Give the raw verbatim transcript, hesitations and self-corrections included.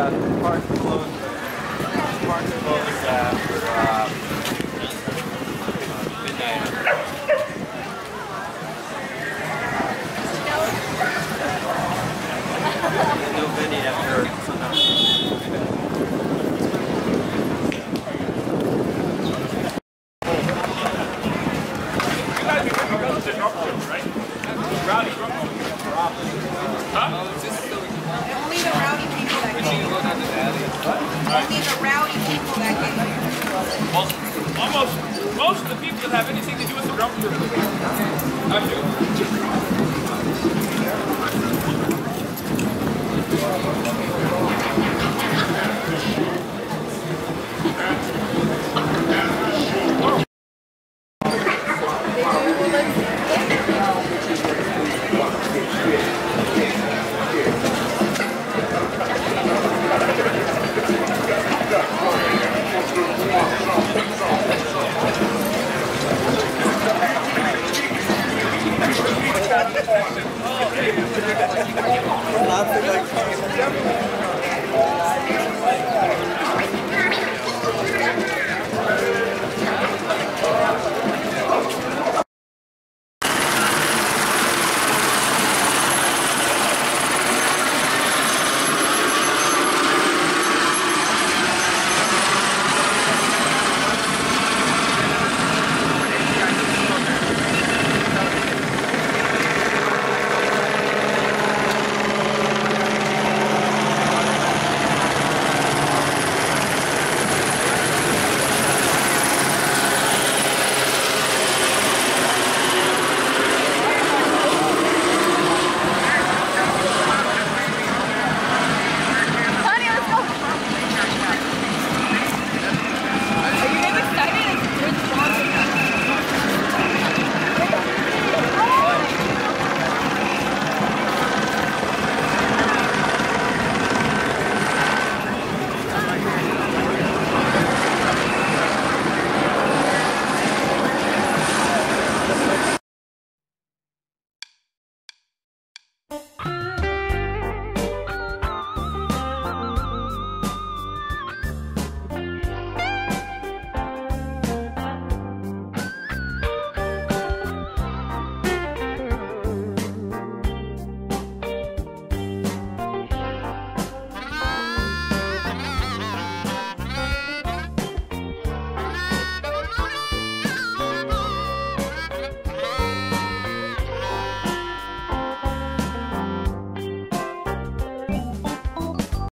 uh, park closed. Park closed after uh, midnight. No Vinny after sundown. Rowdy. Huh? Only the rowdy people that get here. Only the rowdy people that get here. Well, almost most of the people that have anything to do with the drum group. I do. Laughing like